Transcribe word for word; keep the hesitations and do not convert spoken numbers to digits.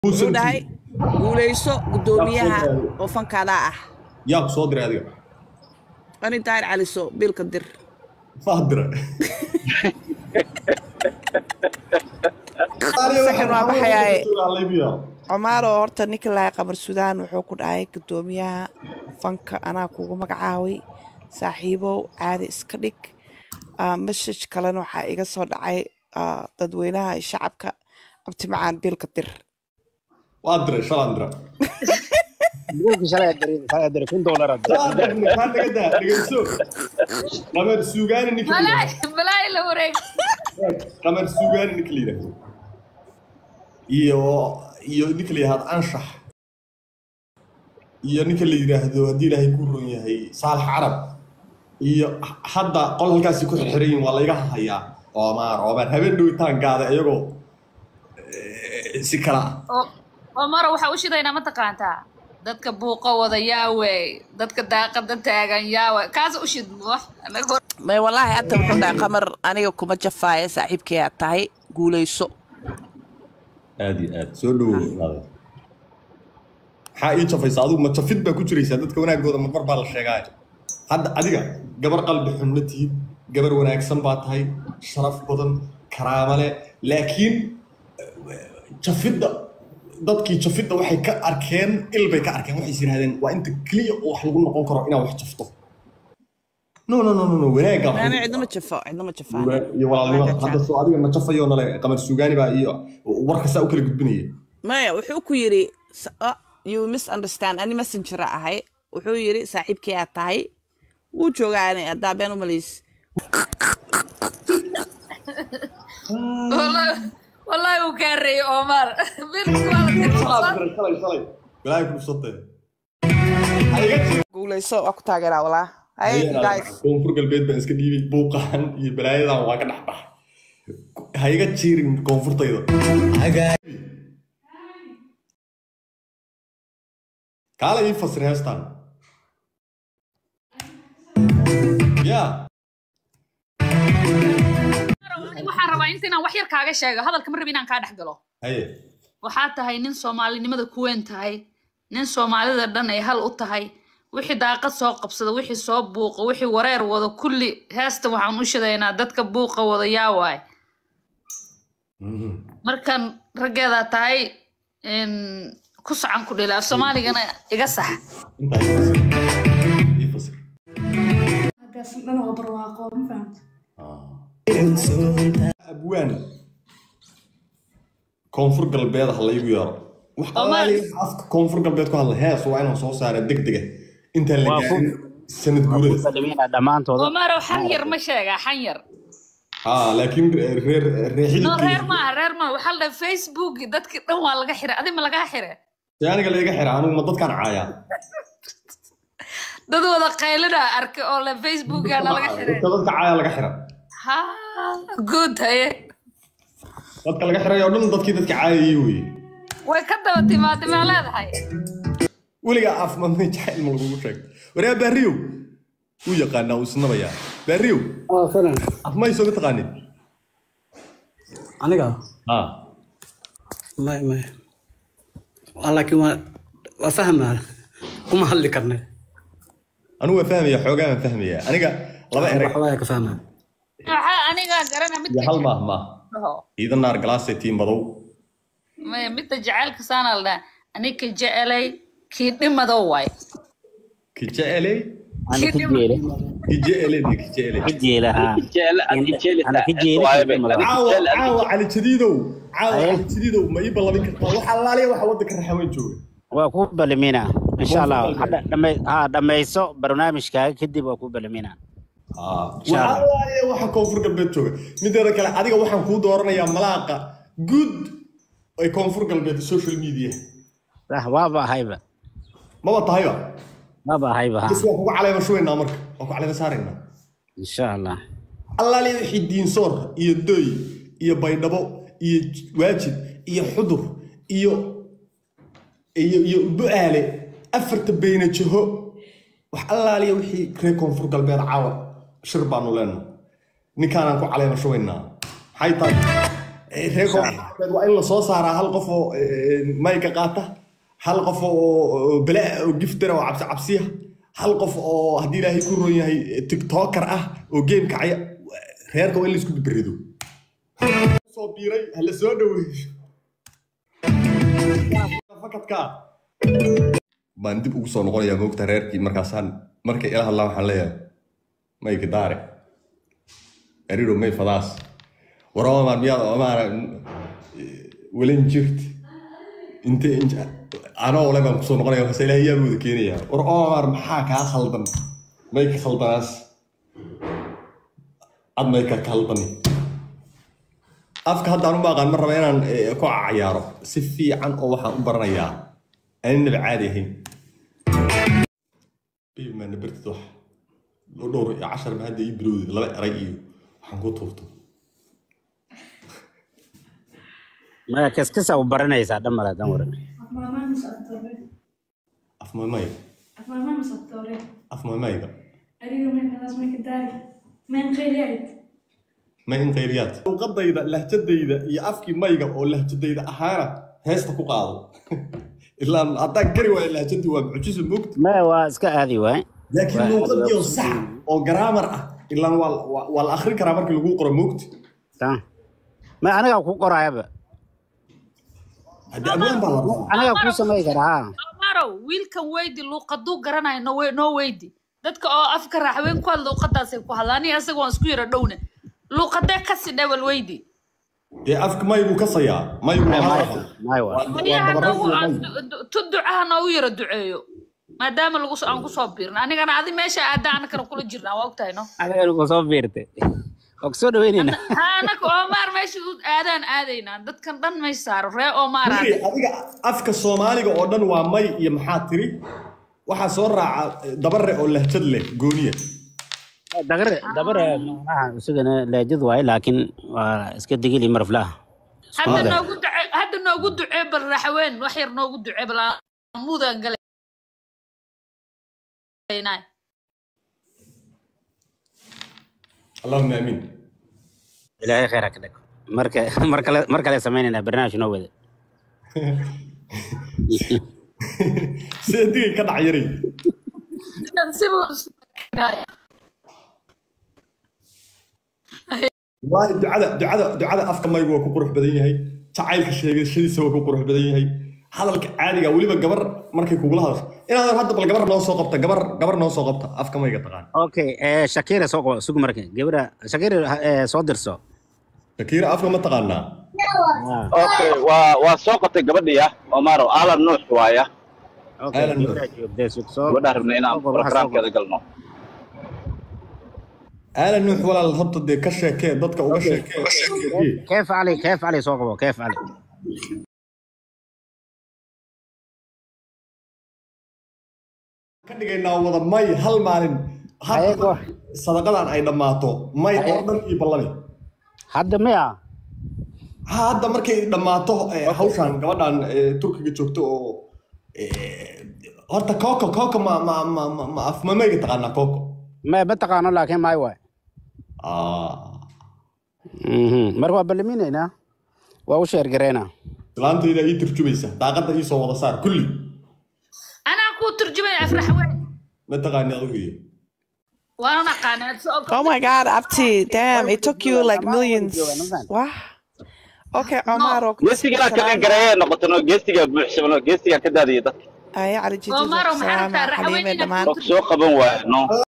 wuxuu dhahay guuleyso gudoomiyaha oo fankaada ah yaa soo diray adiga ani taar caliso bilka dir faadira Omaro horta Nikolay qabar Suudaan wuxuu ku dhahay gudoomiyaha fanka anaa kugu magacaaway saaxiibo caadi iska dhig message kalena waxa iga soo dhacay dadweynaha shacabka abti macaan bilka dir وادري شو ادري بقولك شراي ادري ادري كم دولار ادري كان كده دغيسو قمر سوغان نيكلي بلاي بلاي لا وريك قمر سوغان نيكلي iyo iyo ninkii had anshax iyo ninkii la yiraahdo hadii ilaahay ku run yahay saalax arab iyo hadda qolkaasi ku xirxirin waa la iga hayaa Omar Omar habeen dhootaan gaada iyagoo si kala Omar waxa uu shidaynaa ma taqaantaa dadka buuqa wada yaaway dadka daaqada taagan yaaway kaas u shid wax may wallahi anta wuxuu dhahay qamar aniga kuma jafaaya saaxiibkay tahay guuleyso aadi aad soo dhaw xaa jafaysa adigu ma jafid baa ku jiraysa dadka wanaagooda ma bar baa la sheegay hadda adiga gabar qalbi xumnati gabar wanaagsan baa tahay sharaf badan karaama leh laakiin jafida dadkii jafida waxay ka arkeen ilbay ka arkeen waxay yiraahdeen waa inta kaliya oo wax lagu noqon karo inaa wax jafto no no no no wanaaga ana cidna jafo cidna jafo iyo walaalnimo hadda soo adiga ma jafayo nale qamar suugaani baa iyo warka saa u kala gudbinaya maya wuxuu ku yiri you misunderstand ani messenger ahay wuxuu yiri saaxiibkay aad tahay wuu joogaanay hadda been u maleys والله وكاري عمر بلاي كل صوته guuleyso waa ku taageeraa walaa hay guys koonfur galbeed baan iska dhiibay buuqan iyo balaayadan waa ka dhaxbax hayga jiirin koonfurtayda kala ii fasir heestan ya waxaan rabaa intaan wax yar kaaga sheego hadalka ma rabin inaan ka dhax galo haye waxa tahay nin Soomaalinimada ku weyn tahay nin Soomaalida dhan ay hal u tahay wixii daaqad soo qabsada wixii soo buuqa wixii wareer wada kulli heesta waxaan u shidaynaa dadka buuqa wada yaa waay markan rageeda tahay in ku sacan ku dhilaa Soomaaligana iga sax ii fasir هذا سنة وبرواقة ما فهمت abwaan koonfur galbeed ha la igu yaro wax qalaali afka koonfur galbeed ku hadla hees waa inaan soo saara degdega inta la gaarin sanad guurada dhamaantooda Omar waxan yar ma sheega xan yar ha laakiin reer reexil no reer ma reer ma waxa la Facebook dadka dhan waa laga xiray adima laga xiray yaaniga la iga xiray anigu ma dadkan caaya dad wada qaylada arkay oo la Facebook ga laga xiray dadka caaya laga xiray ha good haye dadka laga xiray oo dhan dadkii dadka caayay way way ka daba timaad ma leedahay waliga af ma jacayl ma lagu sheeg wareer bariyo uu yaqaan oo isnabaya bariyo oo falan af ma soo taqaanid aniga ha ma ma laakiin waa waa fahmaa kuma hadli karnay anu waa fahmaya xoogaa fahmaya aniga laba erey waxaa ka fahmaa waxa aniga garana mid hal ma ma idan naar galaasay tiin badow ma mid jaceelka saanalna aniga jecelay ki dhimado way ki jecelay ana ki jeelay ki jecelay ki jecelay ki jeelay ha ana ki jeelay ana ki jeelay caawa caawa cali jadiidow caawa cali jadiidow ma ii balabin kartaa waxa laaliya waxa wadanka raxaweyn jooga waa ku balamina insha Allah dhamay ha dhamayso barnaamijkaaga kadib waa ku balamina ah waxa waxa koonfur galbeed jooga mideeda kale adiga waxaan ku dooranayaa malaaqa good ay koonfur galbeed social media ah waaba hayba ma ba tahayba waaba hayba bas waa ku caleema shooyna marka waa ku caleema saarayna insha Allah Allah leeyahay wixii diin soor iyo doy iyo baydhabo iyo waajib iyo xudur iyo iyo iyo bu'aale afarta bayna jaho wax Allah leeyahay wixii reer koonfur galbeed caawa shir baanu leenahay ninkaan ku caleema shooyna hay tahay reerka waa in la soo saaraa hal qof oo mayka qaata hal qof oo bala oo giftara oo cabsi cabsiya hal qof oo haddii ilaahay ku roon yahay tiktoker ah oo game kacaya reerka waa in la isku birido soo biiray hala soo dhaweeyo fakadka baan dib ugu soo noqonayaa moogta reerkii markaasaan markay ila hadlaan waxaan leeyahay mayka daare ariiro may fadaas warama maan miyaad amaara welin jirt inta anoo ole baan kusoo noqonaya waxaa ilaahay yaa wada keenaya war omar maxaa kaa khaldan mayka khaldanaas ad mayka khaldan afka hadda aan u baaqaan ma raba inaan ku cayaaro si fiican oo waxaan u baranayaa aanaba caadi ahayn bibi maa nabartid wax loo dhowr iyo cashar ma hadda ii bilowdid laba eray iyo waxaan ku tuurto ما كيس كيس أو برنايس هذا مرة دمر أفماما مسطورة af my may أفماما مسطورة af my mayga أريد من خلاص ما كداري من خيريت ma in qayriyaad luqadayda lahjadayda iyo afkii mayga oo lahjadayda ahaana heesta ku qaado ilaa haddaan gari waayo lahjadii waa mucjiso moogta ما هو اسكا هذه واي laakiin luqadii oo sax oo garaamar ah ilaa waa waa la akhrin karaa markii lagu qoro moogta تمام ما أنا أقول قراءة بقى haddii abwaan baa la rabaa أنا أقول سماي كرها Omaro wiilkan weydi luuqaduu garanayo no way no weydi dadka oo afka raaxweyn ku hadla luuqadaas ay ku hadlaan isaga waan isku yara dhowna luuqadee ka si dhawal weydi dee afka maygu kasayaa maygu waa hadal ما هو mayaha noogu tu ducaha noogu yara duceeyo maadaama lagu aan ku soo biirna anigana adi meesha aadaan anakana kula jirnaa waa ogtahay no أنا أقول صوفيرت أقصد ويننا ha anaka Omar meesha u aadaan aadaynaa dadkan dhan may saaro ree Omar Tiri, adiga afka Soomaaliga oo dhan waa may iyo maxaa tiri waxaa soo raaca dabare oo lahjad leh gooniya دبر دبر ما سجنا لا جدوى لكن اسكت دقيقة مرف لا hadda noogu ducee hadda noogu ducee bal raaxweyn wax yar noogu ducee bal mudan galaynaa Allahumma amiin إلهي خيرك لك مركا مركا مركا سمينا برنامج نوذ sidii ka dhacyari waa ducada ducada ducada afka maygu waa ku qurux badan yahay jacaylka sheegashadiisa waa ku qurux badan yahay hadalka caadiga weliba gabar markay kugula hadasho inaad hadda bal gabar noo soo qabta gabar gabar noo soo qabta afka mayga taqaan اوكي آه شاكيرا سوق سوق مركا جبرا شاكيرا آه صدر سو shakiira afka ma taqaanaa اوكي و وسوقتي gabadhiya Omaro Alan Nuux waaya اوكي أهلاً جبرا جوب ده سوق سوق gabadha rabnay inaan programkeeda galno aalan nuux walaal horta dee ka sheekee dadka uga sheekee كيف علي كيف علي سوق كيف علي ka dhigaynaa wada may hal maalin Ayagoo. sadaqadan ay dhammaato may oo dhan iyo ballani حد مية hadda markay dhammaato hawshan gabadhan turkiga joogto oo horta kooko kooko ma ma ma ma ma af ma mayga taqaanaa kooko ما بتقانو لكن ما يواي ah مروا بلمين هنا وأوشير جرينا islaantayda ii turjumaysa daaqadda ii soo wada saar kulli anaa ku turjumay af raaxweyn ma taqaani adigu iyo waana naqaanaa Oh my God, Apti, damn, it took you like millions. Wow. Okay, Omar. geestiga ka gareeyay noqoto geestiga buuxsamo geestiga ka daadiyay dadka Ay, على جديد. Omaro maxaa سلام rabtaa حليمة raaxweyn دمان. soo qaban waayno